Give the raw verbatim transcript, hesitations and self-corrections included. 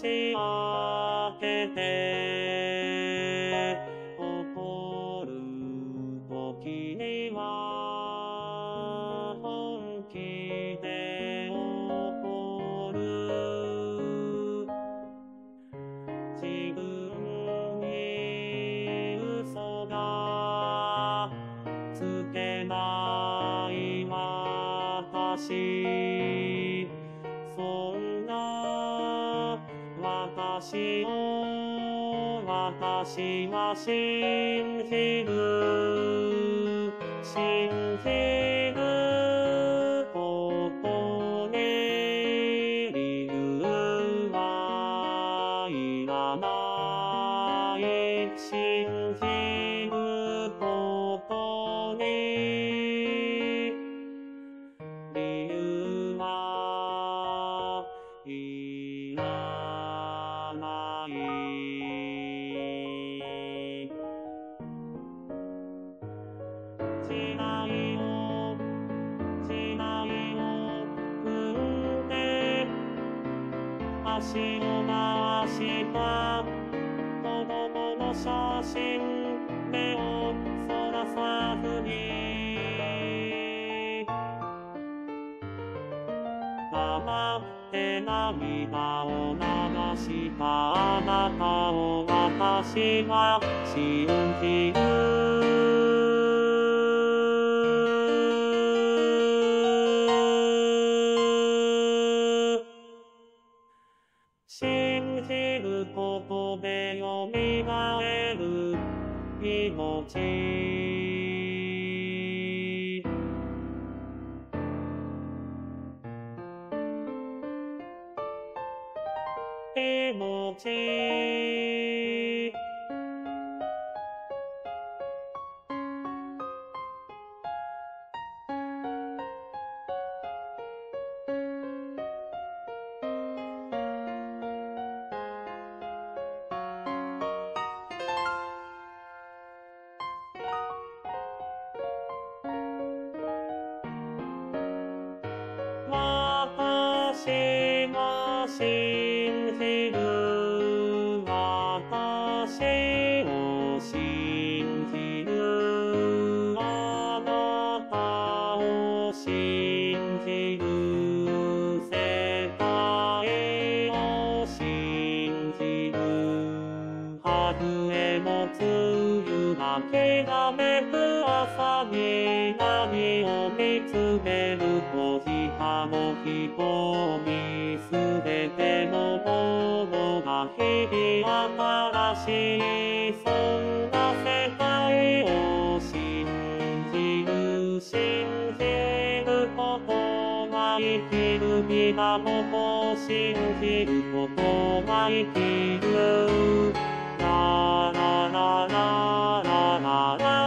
し明けて起こる時には本気で起こる。自分に嘘がつけない私、そんな私を私は信じる。信じることに理由はいらない。信じることに理由はいらない。時代を時代を踏んで足を回した子供の写真、目をそらさずに黙って涙を流したあなたを私は信じる。信じることで蘇る命。命。私が信じる。私を信じる。あなたを信じる。世界を信じる。春へも梅雨がきらめく朝に何を見つめる。閉じたの瞳、すべてのものが日々新しい。そんな世界を信じる。信じることが生きる。皆も信じることが生きる。ラララララララ